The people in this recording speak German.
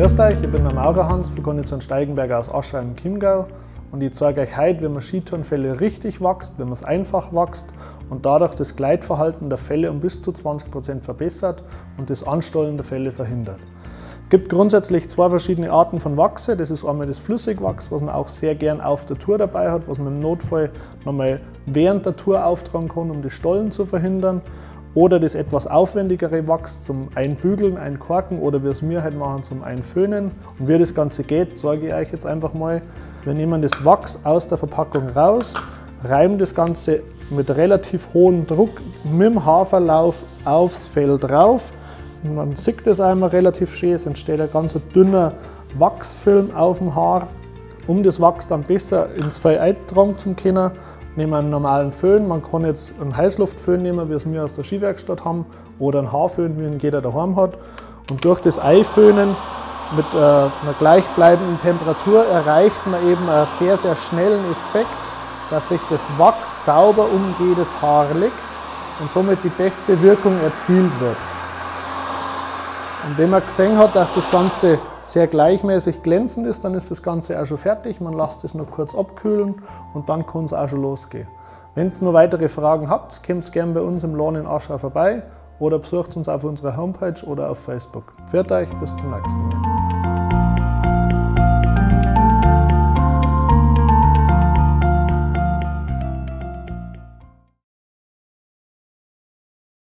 Grüßt euch, ich bin der Maurerhans von Kondition Steigenberg aus Aschau im Chiemgau und ich zeige euch heute, wie man Skitourenfelle richtig wächst, wie man es einfach wächst und dadurch das Gleitverhalten der Felle um bis zu 20% verbessert und das Anstollen der Felle verhindert. Es gibt grundsätzlich zwei verschiedene Arten von Wachse. Das ist einmal das Flüssigwachs, was man auch sehr gern auf der Tour dabei hat, was man im Notfall nochmal während der Tour auftragen kann, um das Stollen zu verhindern. Oder das etwas aufwendigere Wachs zum Einbügeln, Einkorken oder wie es wir halt machen, zum Einföhnen. Und wie das Ganze geht, zeige ich euch jetzt einfach mal. Wir nehmen das Wachs aus der Verpackung raus, reiben das Ganze mit relativ hohem Druck mit dem Haarverlauf aufs Fell drauf. Und man sieht das einmal relativ schön, es entsteht ein ganz dünner Wachsfilm auf dem Haar. Um das Wachs dann besser ins Fell eintragen zu können, nehmen wir einen normalen Föhn. Man kann jetzt einen Heißluftföhn nehmen, wie es wir aus der Skiwerkstatt haben, oder einen Haarföhn, wie ihn jeder daheim hat. Und durch das Einföhnen mit einer gleichbleibenden Temperatur erreicht man eben einen sehr, sehr schnellen Effekt, dass sich das Wachs sauber um jedes Haar legt und somit die beste Wirkung erzielt wird. Und wenn man gesehen hat, dass das Ganze sehr gleichmäßig glänzend ist, dann ist das Ganze auch schon fertig. Man lässt es nur kurz abkühlen und dann kann es auch schon losgehen. Wenn ihr noch weitere Fragen habt, kommt gerne bei uns im Laden in Aschau vorbei oder besucht uns auf unserer Homepage oder auf Facebook. Pfiat euch, bis zum nächsten Mal.